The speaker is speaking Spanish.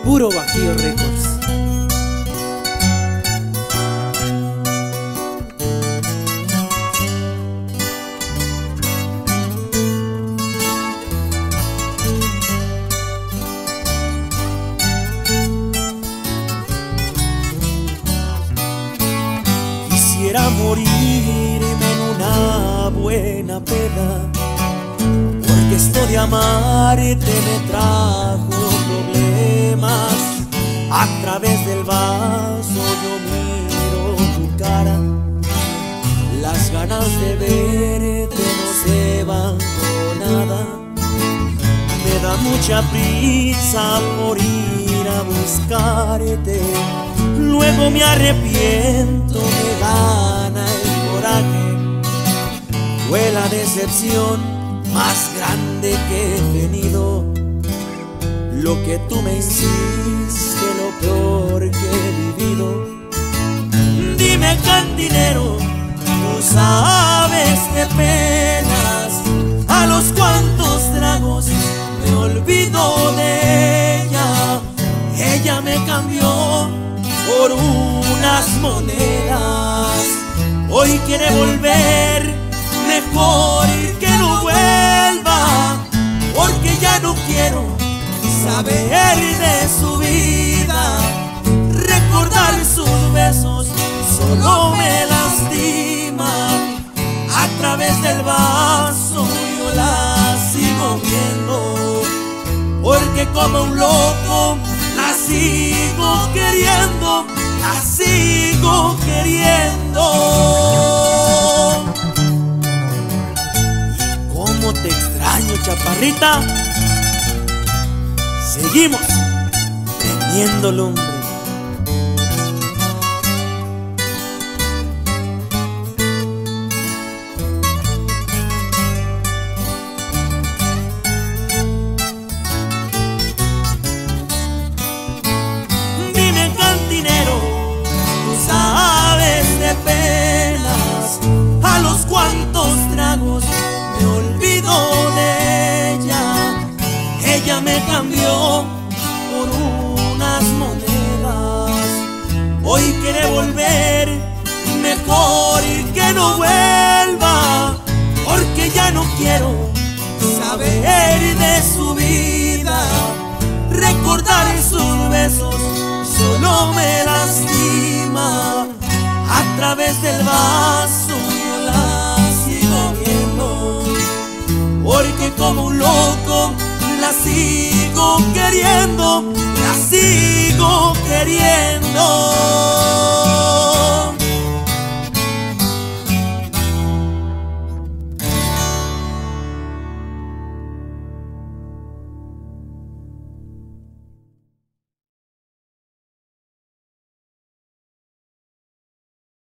Puro Bajío Records. Quisiera morirme en una buena peda, porque esto de amarte me trajo problemas. A través del vaso yo miro tu cara, las ganas de verte no se van con nada. Me da mucha prisa por ir a buscarte, luego me arrepiento, me gana el coraje. Fue la decepción más grande que he tenido, lo que tú me hiciste, lo peor que he vivido. Dime, cantinero, tú sabes de penas, a los cuantos tragos me olvido de ella. Ella me cambió por unas monedas, hoy quiere volver, mejor que no vuelva, porque ya no quiero saber de su vida. Recordar sus besos solo me lastima. A través del vaso yo la sigo viendo, porque como un loco la sigo queriendo, la sigo queriendo. Y cómo te extraño, chaparrita. Seguimos prendiendo lumbre. Dime, cantinero, tú sabes de penas, a los cuantos tragos me olvido de ella. Ella me cambió por unas monedas, hoy quiere volver, mejor que no vuelva, porque ya no quiero saber de su vida. Recordar sus besos solo me lastima. A través del vaso yo la sigo viendo, porque como un loco la sigo queriendo, la sigo queriendo.